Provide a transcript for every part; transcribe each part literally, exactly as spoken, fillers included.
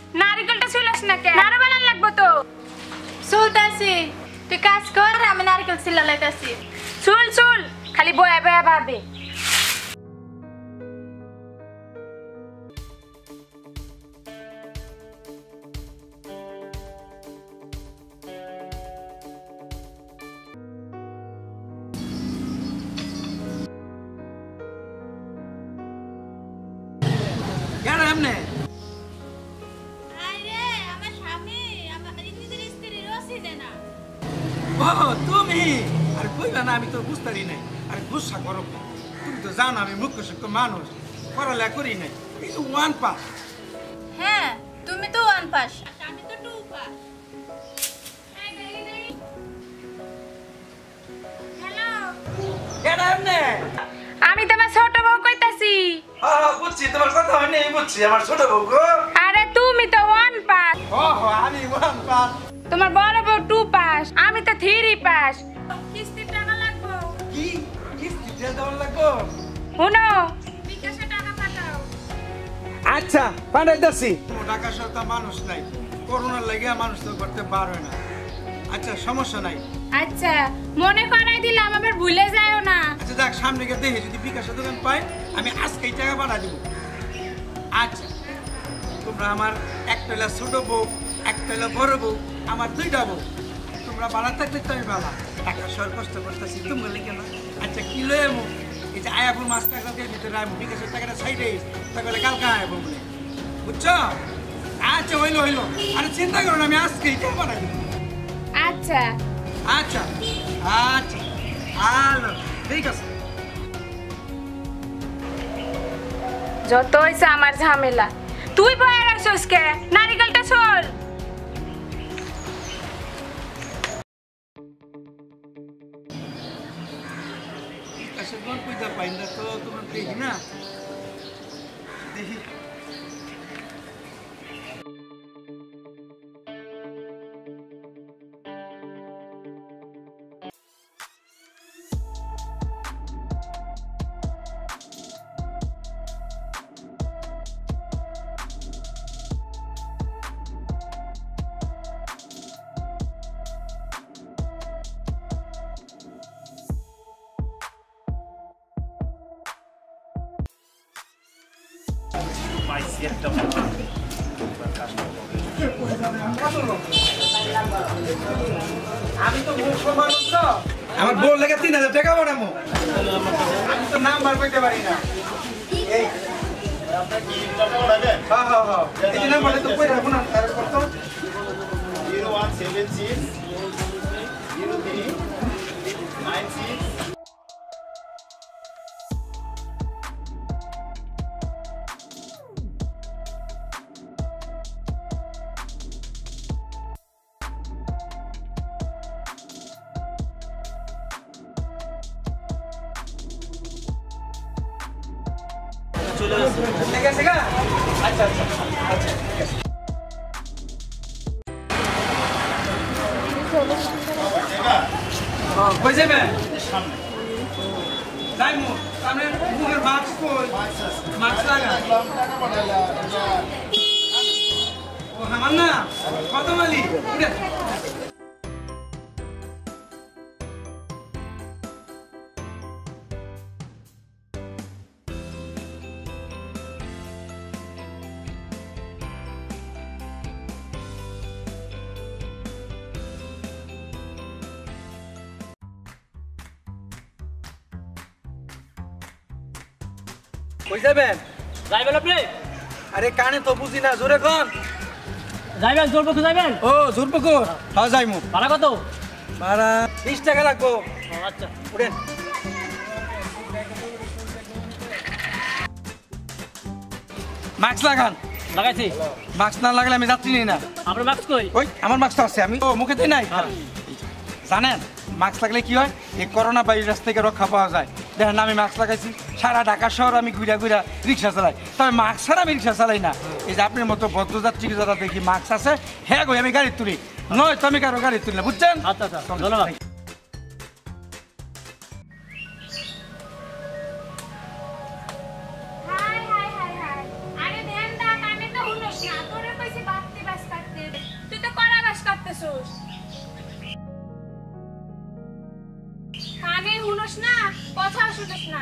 নারিকেলটা ছিলাস না কে নাড়া বানান লাগবো তো চলতেছি তুই কাজ কর আমি নারকেল ছিলা লাইতাছি চুল চুল খালি বয়া বয়া ভাবে কেন এমনে আরে আমার স্বামী আমার নিজের স্ত্রী রসিদে না ও তুমি আরে কইবা না আমি তো বুঝতে পারি নাই আরে গুসা করো তুমি তো জানো আমি মুখ্য শিক্ষক মানুষ পড়ালেখা করি নাই এই যে ওয়ান পাস হ্যাঁ তুমি তো ওয়ান পাস আমি তো টু পাস হ্যালো কেন এমনে আমি তোমার ছোট বউ কইতাছি হ্যাঁ বুঝছি তোমার কথা হয় নাই বুঝছি আমার ছোট বউ গো আরে তুমি তো ওয়ান পাস ও আমি ওয়ান পাস তোমার বড় বউ টু পাস আমি তো থ্রি পাস কিস্তির টাকা লাগবো কি কিস্তি দিয়ে দেওয়ার লাগবো শুনো বিকাশে টাকা পাঠাও আচ্ছা পাঠাইতাছি ঢাকা শহর মানুষ নাই করোনার লাগিয়া মানুষ তো করতে পারবে না আচ্ছা সমস্যা নাই আচ্ছা মনে করাই দিলাম আবার ভুলে যাও না আচ্ছা দেখ সামনে গিয়ে দেখি যদি বিকাশের দোকান পাই আমি আজকেই টাকা পাঠা দিব আচ্ছা তোমরা আমার একটা হলো ছোট বউ একটা হলো বড় বউ আমার দুইটা বউ তোমরা বাড়া থাকলে তো আমি বালা টাকা শহর কষ্ট করতেছি তোমরা লিখে না আচ্ছা কি লয়ে এমো এই যে আয়াপুর মাছ টাকা দিয়ে ভিতরে আয়মো বিকাশের টাকাটা সাইডে তাহলে কালকে আয়াবো বলে বুঝছো আচ্ছা হইলো হইলো আরে চিন্তা করো না আমি আজকেই টাকা পাঠা দিব আচ্ছা আচ্ছা আচ্ছা ভালো ঠিক আছে যত হইছে আমার ঝামেলা তুই বয়ে রাখছিস কে নারিকেলটা চল বিকাশের কোন পয়সা পাই না তো তোমার দেখি না দেখি আমি তো আমার বউ লেগে তিন হাজার টাকা বানাবো আমি তো নাম্বার পাইতে পারি না এই হ্যাঁ হ্যাঁ হ্যাঁ এই যে নাম্বারটা তো কই রাখবো না তার কত zero one seven six zero three nine six ঠিক আছে গা আচ্ছা আচ্ছা আচ্ছা ঠিক আছে কই যাবে সামনে যাইমু সামনে মুখের মাস্ক কই মাস্ক লাগা ও হামান না কত মালি উঠে কই যাবেন যাইবেন আপনি আরে কানে তো বুঝি না জোরে কোন যাইবেন জোরপুকুর যাইবেন ও জোরপুকুর হ্যাঁ যাইমু ভাড়া কত ভাড়া বিশ টাকা লাগবো ও, আচ্ছা উঠেন মাস্ক লাগান লাগাইছি মাস্ক না লাগালে আমি যাত্রী নিই না আপনার মাস্ক কই ওই আমার মাস্ক আছে আমি ও মুখে দিই নাই জানেন মাস্ক লাগলে কি হয় এই করোনা ভাইরাস থেকে রক্ষা পাওয়া যায় দেখেন আমি মাস্ক লাগাইছি সারা ঢাকা শহর আমি ঘুরা ঘুরা রিক্সা চালাই তবে মাস্ক ছাড়া আমি রিক্সা চালাই না এই যে আপনার মতো ভদ্রযাত্রী যারা দেখি মাস্ক আছে হ্যাঁ গো আমি গাড়ি তুলি নয় তো আমি কারো গাড়ি তুলি না বুঝছেন আচ্ছা আচ্ছা ধন্যবাদ হাই হাই হাই হাই আরে দেন দা কানে তো হুনস না তোরে কইছি বাপ করতেছিস কানে শুনস না কথা শুনস না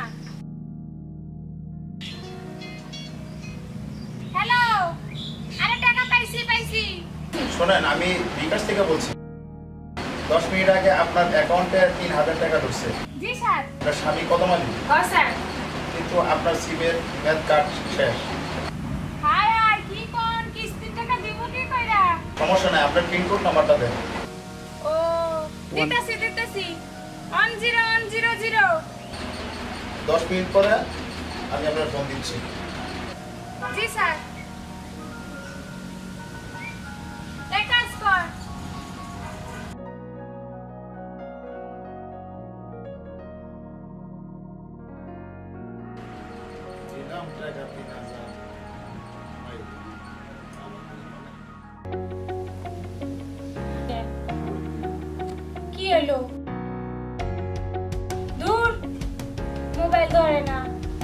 হ্যালো আরে টাকা পাইছি পাইছি শোনেন, আমি বিকাশ থেকে বলছি। দশ মিনিট আগে আপনার অ্যাকাউন্টে তিন হাজার টাকা ঢুকছে। জি স্যার আপনার স্বামী কদমালি, হ্যাঁ স্যার কিন্তু আপনার সিমের ম্যাথ কার্ড শেষ। হাই হাই কি কোন কিস্তির টাকা দিব কি কইরা সমস্যা নাই, আপনার পিনকোড নাম্বারটা দেন। ও দিতেছি দিতেছি one zero one zero zero দশ মিনিট পরে আমি আপনার ফোন দিচ্ছি। জি স্যার এই কাজ কর দিলাম টাকা তিন হাজার। কি হলো দূর মোবাইল ধরে না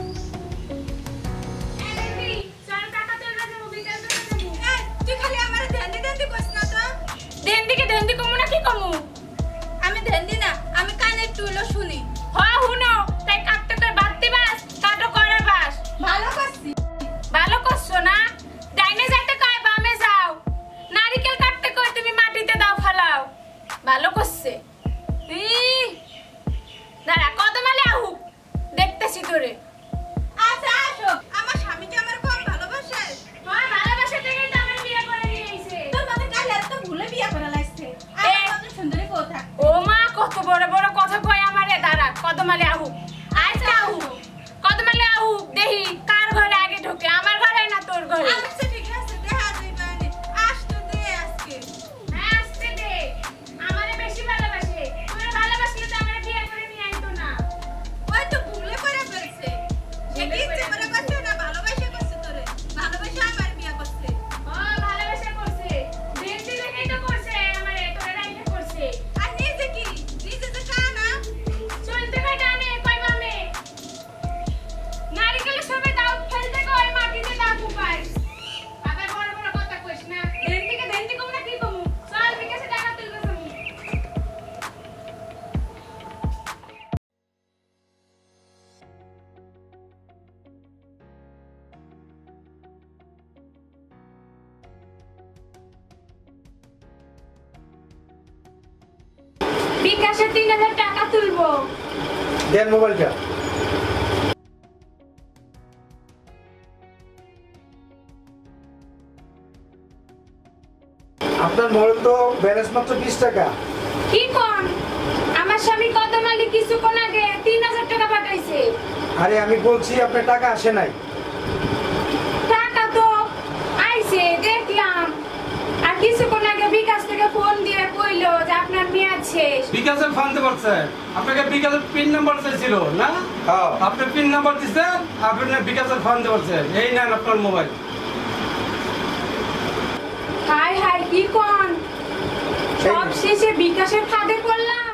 তুই খালি আমার ধ্যান ধ্যান কইস না তো দেন্দিকে দেন্দি কমু না কি কমু আমি ধ্যান দি না আমি কানে টুলো শুনি হ্যাঁ হুনো তাই কাটতে তোর বাড়তি বাস কাটো করে বাস ভালো করছি ভালো করছো না ডাইনে যাইতে কয় বামে যাও নারিকেল কাটতে কই তুমি মাটিতে দাও ফালাও ভালো করছে ই দাঁড়া কদমালে আহু দেখতেছি তোরে আচ্ছা আসো আমার স্বামীকে আমার কম ভালোবাসে হয় ভালোবাসা থেকেই তো আমার বিয়ে করে নিয়ে আইছে তোর মতে কাল এত ভুলে বিয়ে করা লাগছে এ। আর কত সুন্দরী কথা ও মা কত বড় বড় কথা কয় আমারে দাঁড়া কদমালে আহু আজকে আহু কদমালে আহু দেহি কার ঘরে আগে ঢোকে আমার ঘরে না তোর ঘরে আচ্ছা ঠিক আছে দেখা যাইবানি আসতে দে আজকে হ্যাঁ আসতে দে আমারে বেশি ভালোবাসে তোরে ভালোবাসলে তো আমারে বিয়ে করে নিয়ে আইতো না ওই তো ভুলে করে ফেলছে সে কি ইচ্ছে করে করছে না ভালোবাসা করছে তোরে ভালোবাসা আমার বিয়ে করছে ও ভালোবাসা করছে দেখতে দেখেই তো করছে আমারে তোরে রাইখে করছে আর নিজে কি নিজে তো কানা চলতে কয় ডানে কয় বামে নারিকেল সবে দাও ফেলতে কয় মাটিতে দাও কুপাই আবার বড় বড় কথা কইস না দেন্দিকে দেন্দি কম না কি কমু চল বিকাশে টাকা তুলবে তুমি বিকাশে তিন হাজার টাকা তুলবো দেন মোবাইলটা। আপনার মোবাইল তো ব্যালেন্স মাত্র বিশ টাকা। কি কোন আমার স্বামী কদমালি কিছুক্ষণ আগে তিন হাজার টাকা পাঠাইছে আরে আমি বলছি আপনার টাকা আসে নাই। টাকা তো আইছে দেখলাম আর কিছুক্ষণ আগে বিকাশ থেকে ফোন দিয়ে কইলো যে আপনার মেয়াদ শেষ বিকাশের ফান্ড দিতে পারছে আপনাকে বিকাশের পিন নাম্বার চাইছিল না হ্যাঁ। আপনি পিন নাম্বার দিচ্ছেন আপনি বিকাশের ফান্ড দিতে পারছেন এই নেন আপনার মোবাইল হাই হাই কি কোন সব শেষে বিকাশের ফাঁদে পড়লাম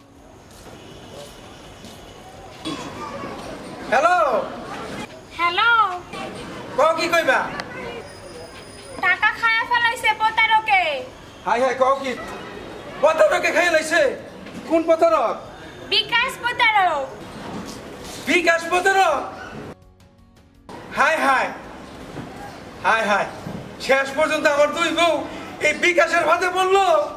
হ্যালো, হ্যালো ক কি কইবা? টাকা খায়া ফেলাইছে প্রতারকে হাই হাই ক কি? প্রতারকে খাই লাইছে? কোন প্রতারক? বিকাশ প্রতারক বিকাশ প্রতারক? হাই হাই হাই হাই শেষ পর্যন্ত আমার দুই বউ এই বিকাশের ফাঁদে পড়লো।